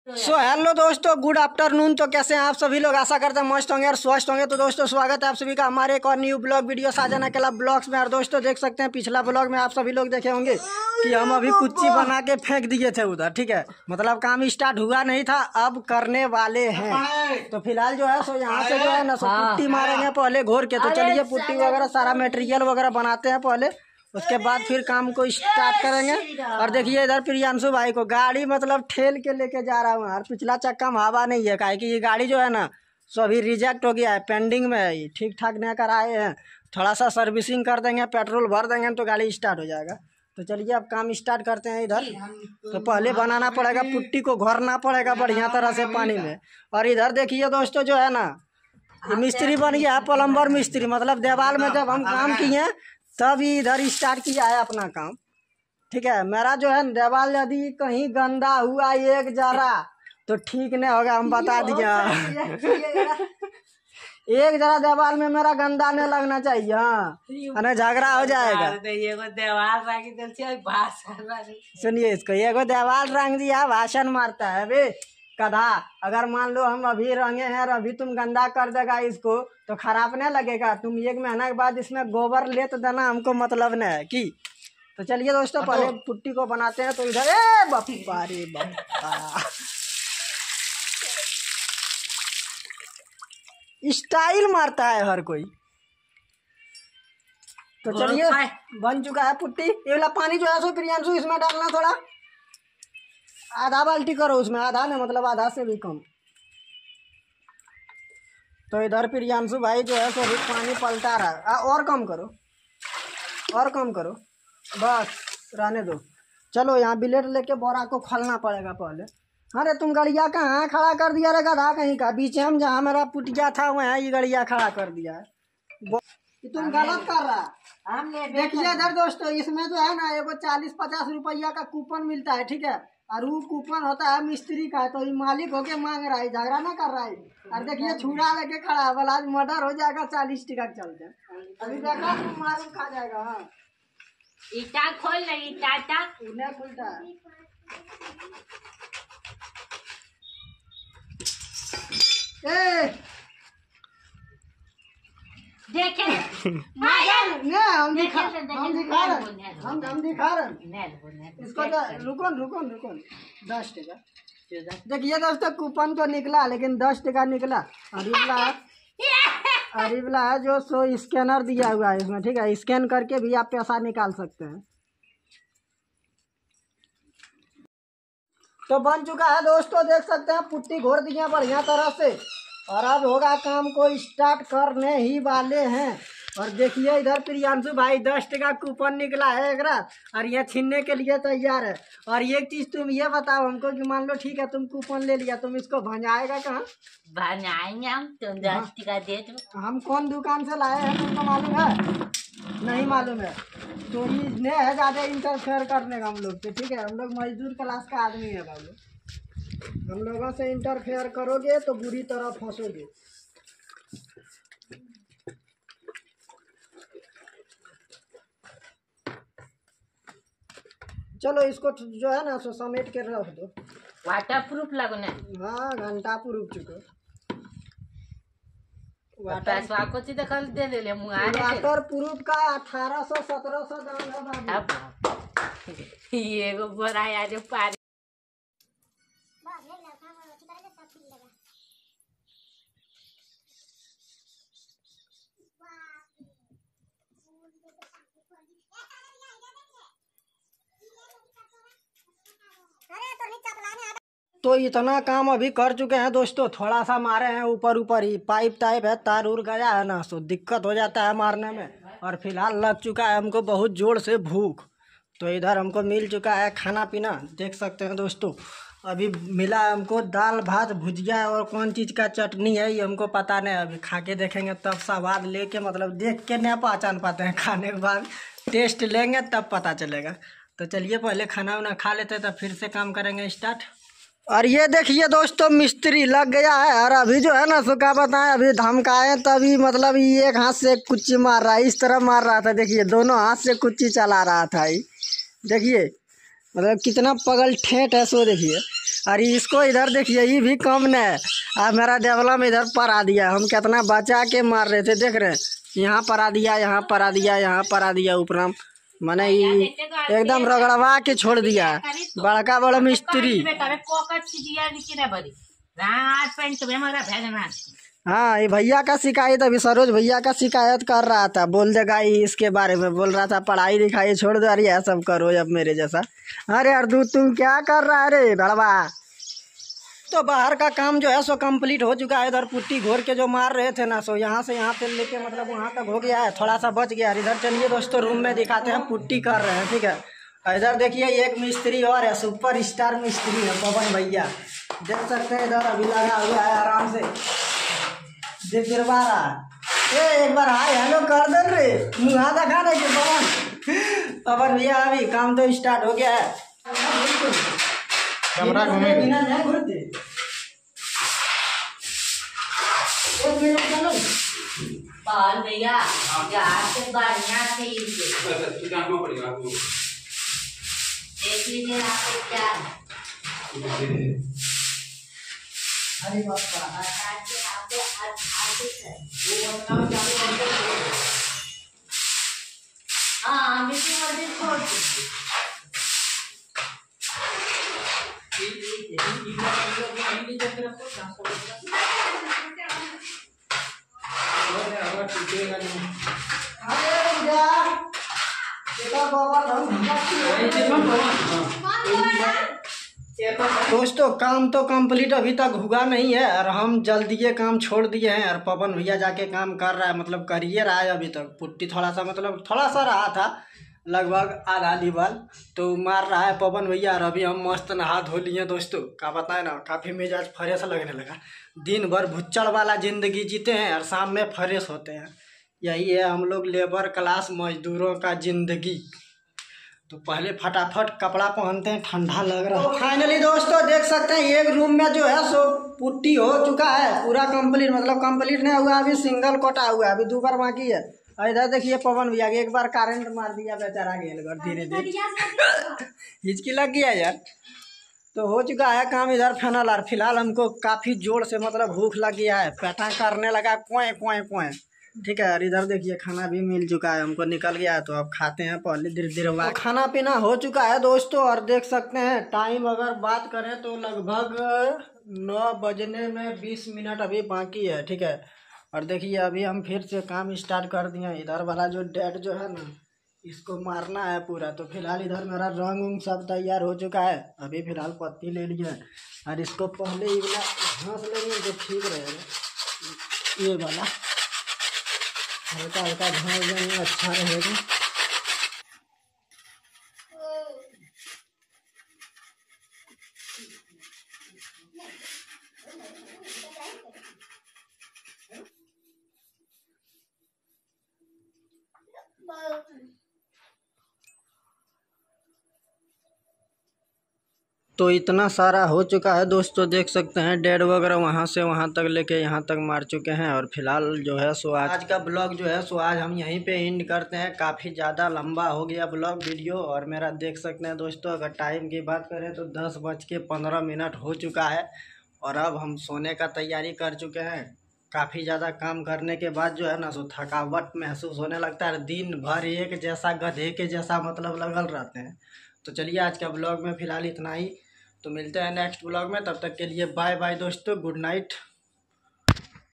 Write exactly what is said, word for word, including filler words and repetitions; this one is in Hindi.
सो so, हेलो दोस्तों, गुड आफ्टरनून। तो कैसे हैं आप सभी लोग? आशा करते हैं मस्त होंगे और स्वस्थ होंगे। तो दोस्तों स्वागत है आप सभी का हमारे एक और न्यू ब्लॉग वीडियो साजना केला ब्लॉग्स में। और दोस्तों देख सकते हैं पिछला ब्लॉग में आप सभी लोग देखे होंगे कि हम अभी कुच्ची बना के फेंक दिए थे उधर, ठीक है। मतलब काम स्टार्ट हुआ नहीं था, अब करने वाले हैं। तो फिलहाल जो है सो यहाँ से जो है ना सो पुट्टी मारेंगे पहले घोर के। तो चलिए पुट्टी वगैरह सारा मटेरियल वगैरह बनाते हैं पहले, उसके बाद फिर काम को स्टार्ट करेंगे। और देखिए इधर प्रियांशु भाई को गाड़ी मतलब ठेल के लेके जा रहा हूँ यार। पिछला चक्का में हवा नहीं है, काहे कि ये गाड़ी जो है ना सो अभी रिजेक्ट हो गया है, पेंडिंग में है, ठीक ठाक नहीं कराए हैं। थोड़ा सा सर्विसिंग कर देंगे, पेट्रोल भर देंगे तो गाड़ी स्टार्ट हो जाएगा। तो चलिए अब काम स्टार्ट करते हैं। इधर तो पहले बनाना पड़ेगा, पुट्टी को घोरना पड़ेगा बढ़िया तरह से पानी में। और इधर देखिए दोस्तों जो है ना मिस्त्री बन गया है, प्लम्बर मिस्त्री। मतलब दीवार में जब हम काम किए तभी इधर स्टार्ट किया है अपना काम, ठीक है। मेरा जो है दीवार यदि कहीं गंदा हुआ एक जरा तो ठीक नहीं होगा, हम बता दिया। एक जरा दीवार में मेरा गंदा नहीं लगना चाहिए, हाँ, झगड़ा हो जाएगा। सुनिए इसको, एगो दीवार रंग दिया भाषण मारता है बे कधा। अगर मान लो हम अभी रंगे हैं और अभी तुम गंदा कर देगा इसको तो खराब नहीं लगेगा। तुम एक महीना के बाद इसमें गोबर ले तो देना, हमको मतलब नहीं है कि। तो चलिए दोस्तों पहले पुट्टी को बनाते हैं। तो इधर ए बापा रे बापा, स्टाइल मारता है हर कोई। तो चलिए बन चुका है पुट्टी। ये वाला पानी जो है सो प्रियांशु इसमें डालना, थोड़ा आधा बाल्टी करो उसमें, आधा नहीं मतलब आधा से भी कम। तो इधर प्रियांशु भाई जो है सो भी पानी पलटा रहा है। आ, और कम करो, और कम करो, बस रहने दो। चलो यहाँ बिलेट लेके बोरा को खोलना पड़ेगा पहले। अरे तुम गड़िया कहाँ खड़ा कर दिया रे गधा कहीं का? बीच में जहाँ मेरा पुटिया था वहाँ ये गड़िया खड़ा कर दिया है। तुम गलत कर रहा है। देखिए इधर दोस्तों, इसमें जो है ना एगो चालीस पचास रुपया का कूपन मिलता है, ठीक है। और वो कूपन होता है मिस्त्री का, तो ये मालिक होके मांग रहा है, झगड़ा ना कर रहा है। और देखिए छुरा लेके खड़ा है, बोला आज मर्डर हो जाएगा चालीस टिका के चलते। अभी देखा तुम मालूम खा जाएगा। हाँ ईटा खोल रही, टाटा उन्हें खुलता है। ए देखे नहीं, हम दिखा हम दिखा रहे हम हम दिखा रहे इसको। रुको रुको रुको दस टका देखिए दोस्तों, कूपन तो निकला लेकिन दस टका निकला। और ये वाला है जो सो स्कैनर दिया हुआ है इसमें, ठीक है। स्कैन करके भी आप पैसा निकाल सकते हैं। तो बन चुका है दोस्तों, देख सकते हैं पुट्टी घोर दिया बढ़िया तरह से। और अब होगा काम को स्टार्ट करने ही वाले हैं। और देखिए इधर प्रियांशु भाई दस टका कूपन निकला है एक रात, और ये छीनने के लिए तैयार है। और एक चीज तुम ये बताओ हमको कि मान लो ठीक है तुम कूपन ले लिया, तुम इसको भंजाएगा कहाँ? बनाएंगे हम, तुम दस टका दे दो। हम कौन दुकान से लाए हैं तुमको मालूम है? नहीं मालूम है तो ये है ज्यादा इंटरफेयर करने का हम लोग से, ठीक है। हम लोग मजदूर क्लास का आदमी है बाबू, हम लोगों से इंटरफेयर करोगे तो बुरी तरह फंसोगे। चलो इसको जो है ना सो समेट के रख दो। वाटर प्रूफ लगना। हाँ घंटा प्रूफ चुको। वाटर को देखल दे दे ले वाटर प्रूफ का अठारह सौ सत्रह सौ दाम है बाबू। ये गो बोरा यार जो पार तो इतना काम अभी कर चुके हैं दोस्तों। थोड़ा सा मारे हैं ऊपर ऊपर ही, पाइप टाइप है, तार उड़ गया है ना, तो दिक्कत हो जाता है मारने में। और फिलहाल लग चुका है हमको बहुत जोर से भूख। तो इधर हमको मिल चुका है खाना पीना, देख सकते हैं दोस्तों। अभी मिला है हमको दाल भात भुजिया और कौन चीज़ का चटनी है ये हमको पता नहीं। अभी खा के देखेंगे तब स्वाद लेके, मतलब देख के नहीं पहचान पाते हैं, खाने के बाद टेस्ट लेंगे तब पता चलेगा। तो चलिए पहले खाना वाना खा लेते हैं, तब फिर से काम करेंगे स्टार्ट। और ये देखिए दोस्तों मिस्त्री लग गया है। और अभी जो है ना सो क्या बताएं, अभी धमकाए तभी मतलब ये एक हाथ से कुच्ची मार रहा है, इस तरह मार रहा था। देखिए दोनों हाथ से कुच्ची चला रहा था। देखिए मतलब कितना पगल ठेठ है सो देखिए। अरे इसको इधर देखिए, ये भी कम न है। अब मेरा देवला में इधर परा दिया, हम कितना बचा के मार रहे थे, देख रहे हैं। यहाँ परा दिया, यहाँ परा दिया, यहाँ परा दिया, ऊपर मैंने ये एकदम रगड़वा के छोड़ दिया। बड़का बड़ा मिस्त्री। हाँ, ये भैया का शिकायत, अभी सरोज भैया का शिकायत कर रहा था, बोल देगा इसके बारे में, बोल रहा था पढ़ाई लिखाई छोड़ दो, अरे यह सब करो अब मेरे जैसा। अरे अर्दू तुम क्या कर रहा है रे भड़वा। तो बाहर का काम जो है सो कंप्लीट हो चुका है। इधर पुट्टी घोर के जो मार रहे थे ना, सो यहाँ से यहाँ पे लेके मतलब वहाँ तक हो गया है, थोड़ा सा बच गया। इधर चलिए दोस्तों रूम में दिखाते हैं, पुट्टी कर रहे हैं, ठीक है। इधर देखिए एक मिस्त्री और है, सुपर स्टार मिस्त्री है पवन भैया, देख सकते हैं। इधर अभी लगा हुआ है आराम से, देख गिरवा रहा। ए एक बार हाय हेलो कर दे रे, मुँह दिखा रहे कि पवन पवन भैया अभी काम तो स्टार्ट हो गया है। कैमरा घूमेगी पाल भैया यार से बढ़िया से देख लीजिए आपको क्या। अरे बाबा हाँ मर्जी छोड़ दोस्तों काम तो कंप्लीट अभी तक हुआ नहीं है और हम जल्दी ये काम छोड़ दिए हैं। और पवन भैया जाके काम कर रहा है, मतलब करिए रहा है। अभी तक पुट्टी थोड़ा सा मतलब थोड़ा सा रहा था, लगभग आधा दीवाल तो मार रहा है पवन भैया। और अभी हम मस्त नहा धो लिए दोस्तों, क्या बताए ना, काफ़ी मिजाज फ्रेश लगने लगा। दिन भर भुच्चड़ वाला ज़िंदगी जीते हैं और शाम में फ्रेश होते हैं, यही है हम लोग लेबर क्लास मजदूरों का ज़िंदगी। तो पहले फटाफट कपड़ा पहनते हैं, ठंडा लग रहा है। फाइनली दोस्तों देख सकते हैं एक रूम में जो है सो पुट्टी हो चुका है पूरा कंप्लीट, मतलब कंप्लीट नहीं हुआ अभी, सिंगल कोटा हुआ है, अभी दो बार बाकी है। और इधर देखिए पवन भैया एक बार करंट मार दिया, बेचारा गेल घर धीरे धीरे हिचकी लग गया यार। तो हो चुका है काम इधर फाइनल। और फिलहाल हमको काफ़ी जोर से मतलब भूख लग गया है, पैटा करने लगा कोए कोए कोए, ठीक है। और इधर देखिए खाना भी मिल चुका है, हमको निकल गया है, तो अब खाते हैं पहले धीरे धीरे। तो खाना पीना हो चुका है दोस्तों। और देख सकते हैं टाइम अगर बात करें तो लगभग नौ बजने में बीस मिनट अभी बाकी है, ठीक है। और देखिए अभी हम फिर से काम स्टार्ट कर दिए। इधर वाला जो डेट जो है ना, इसको मारना है पूरा। तो फिलहाल इधर मेरा रंग उंग सब तैयार हो चुका है, अभी फिलहाल पत्ती ले लिया है। और इसको पहले ही वाला घास लेंगे तो ठीक रहेगा, ये वाला हल्का हल्का घास देंगे अच्छा रहेगा। तो इतना सारा हो चुका है दोस्तों, देख सकते हैं डेड वगैरह वहाँ से वहाँ तक लेके यहाँ तक मार चुके हैं। और फिलहाल जो है सो आज, आज का ब्लॉग जो है सो आज हम यहीं पे एंड करते हैं। काफ़ी ज़्यादा लंबा हो गया ब्लॉग वीडियो। और मेरा देख सकते हैं दोस्तों, अगर टाइम की बात करें तो दस बज के पंद्रह मिनट हो चुका है। और अब हम सोने का तैयारी कर चुके हैं। काफ़ी ज़्यादा काम करने के बाद जो है ना सो थकावट महसूस होने लगता है, दिन भर एक जैसा गधे के जैसा मतलब लगल रहते हैं। तो चलिए आज का ब्लॉग में फ़िलहाल इतना ही, तो मिलते हैं नेक्स्ट ब्लॉग में। तब तक के लिए बाय बाय दोस्तों, गुड नाइट।